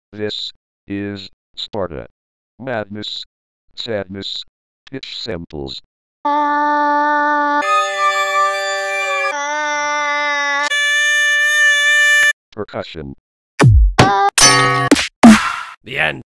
This is Sparta. Madness, sadness, pitch samples. Percussion. The end.